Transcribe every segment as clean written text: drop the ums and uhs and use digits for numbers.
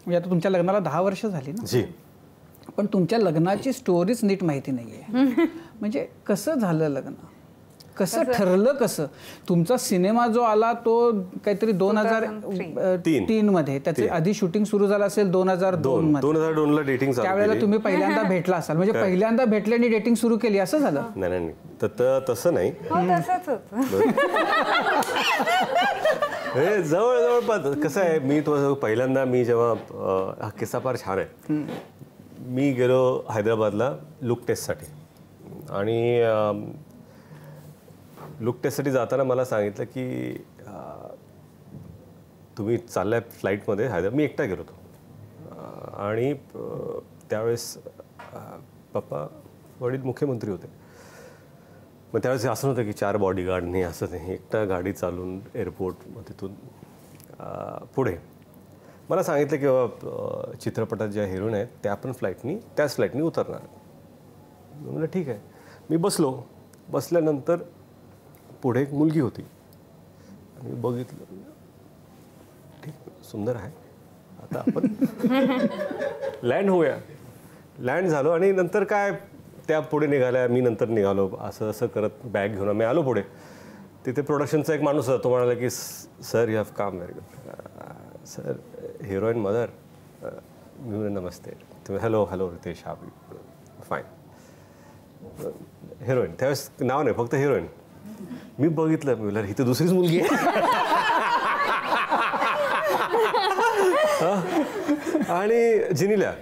म्हणजे आता तुमच्या लग्नाला 10 वर्ष झाली ना जी. पण तुमच्या लग्नाची स्टोरीच नीट माहिती नाहीये. म्हणजे कसं झालं लग्न, कसं ठरलं, कसं तुमचा सिनेमा जो आला तो काहीतरी 2003 मध्ये, त्याचे आधी शूटिंग सुरू झालं असेल 2002 मध्ये. 2002 ला डेटिंग झाली. त्यावेळेला तुम्ही पहिल्यांदा भेटला असाल, म्हणजे पहिल्यांदा भेटले आणि डेटिंग सुरू केली असं झालं? नाही तसं नाही. हे जवळपास कसं आहे, मी तो पहिल्यांदा मी जेव्हा हा किस्सा फार छान आहे. मी गेलो हैदराबादला लुक टेस्टसाठी आणि लुक टेस्टसाठी जाताना मला सांगितलं की तुम्ही चाललाय फ्लाईटमध्ये हैदराबाद. मी एकटा गेलो होतो आणि त्यावेळेस पप्पा वडील मुख्यमंत्री होते. मग त्यावेळेस असं नव्हतं की 4 बॉडीगार्ड नाही, असं नाही. एकटा गाडी चालून एअरपोर्ट, मग तिथून पुढे मला सांगितलं की बाबा चित्रपटात ज्या हिरोईन आहेत त्या पण त्याच फ्लाईटनी उतरणार. म्हणलं ठीक आहे. मी बसल्यानंतर पुढे एक मुलगी होती आणि मी बघितलं, ठीक सुंदर आहे, आता आपण लँड होऊया. लँड झालो आणि नंतर काय त्या पुढे निघाल्या, मी नंतर निघालो. असं करत बॅग घेऊन मी आलो पुढे. तिथे प्रोडक्शनचा एक माणूस होता. तो म्हणाला की sir you have come very good. Sir heroine mother. मी म्हणलं नमस्ते. तुम्ही हॅलो रितेश हा फाईन. हिरोईन त्यावेळेस नाव नाही, फक्त हिरोईन. मी बघितलं, मी म्हणलं ही तर दुसरीच मुलगी आहे. आणि जिनिल्या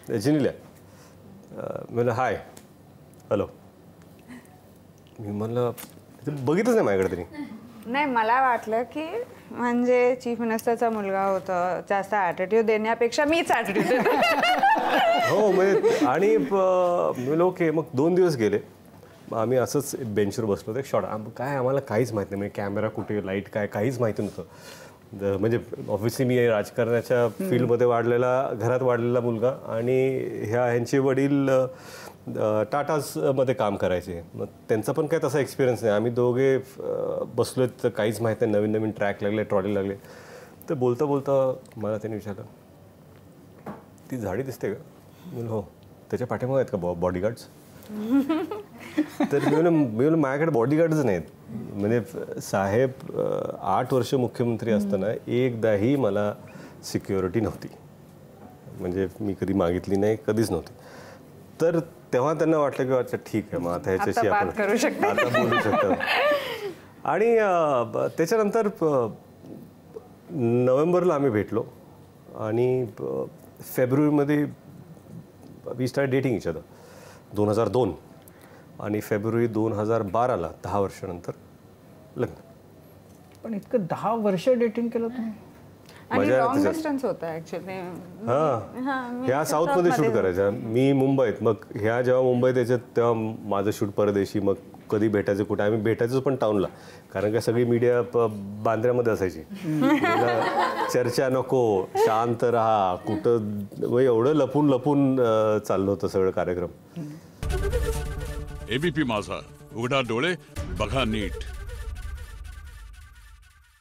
म्हणलं हाय हॅलो. मी म्हणलं बघितलंच नाही माझ्याकडे तरी. नाही, मला वाटलं की म्हणजे चीफ मिनिस्टरचा मुलगा होता, जास्त ॲटिट्यूड देण्यापेक्षा मीच ॲटिट्यूड देते. हो म्हणजे आणि मी ओके. मग 2 दिवस गेले. आम्ही असंच बेंचवर बसलो होतो. एक शॉट काय आम्हाला काहीच माहीत नाही, म्हणजे कॅमेरा कुठे, लाईट काय, काहीच माहिती नव्हतं. म्हणजे ऑब्व्हियसली मी राजकारणाच्या फील्डमध्ये घरात वाढलेला मुलगा आणि ह्यांचे वडील टाटाजमध्ये काम करायचे. मग त्यांचा पण काय तसा एक्सपिरियन्स नाही. आम्ही दोघे बसलो तर काहीच माहीत नाही. नवीन ट्रॅक लागले, ट्रॉली लागले. तर बोलता मला त्यांनी विचारलं ती झाडी दिसते का? म्हणून हो. त्याच्या पाठीमागे आहेत का बॉडीगार्ड्स? तर मी म्हणलं माझ्याकडे बॉडीगार्डच नाहीत. म्हणजे साहेब 8 वर्ष मुख्यमंत्री असताना एकदाही मला सिक्युरिटी नव्हती. म्हणजे मी कधी मागितली नाही, कधीच नव्हती. तर तेव्हा त्यांना वाटलं की अच्छा ठीक आहे, मग आता ह्याच्याशी आपण आता बोलू शकतो. आणि त्याच्यानंतर नोव्हेंबरला आम्ही भेटलो आणि फेब्रुवारीमध्ये we start dating each other 2002 आणि फेब्रुवारी 2012ला 10 वर्षानंतर लग्न. पण इतकं 10 वर्ष डेटिंग केलं तुम्ही? आणि लॉंग डिस्टन्स होता ॲक्च्युअली. ह्या साऊथमध्ये शूट करायच्या, मी मुंबईत. मग ह्या जेव्हा मुंबईत यायच्यात तेव्हा माझं शूट परदेशी. मग कधी भेटायचं कुठे, आम्ही भेटायचो पण टाऊनला, कारण का सगळी मीडिया बांद्र्यामध्ये असायची. चर्चा नको, शांत राहा, कुठं एवढं लपून चाललं होतं सगळं कार्यक्रम. एबीपी माझा, उघडा डोळे बघा नीट.